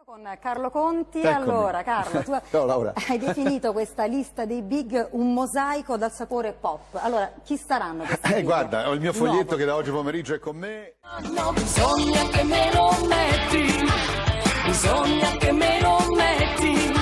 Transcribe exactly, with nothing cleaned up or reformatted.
Con Carlo Conti. Eccomi. Allora Carlo, tu Ciao, Laura. hai definito questa lista dei big un mosaico dal sapore pop. Allora, chi saranno questi Eh, big? guarda, ho il mio foglietto Nuovo. che da oggi pomeriggio è con me. No, bisogna che me lo metti, bisogna che me lo metti.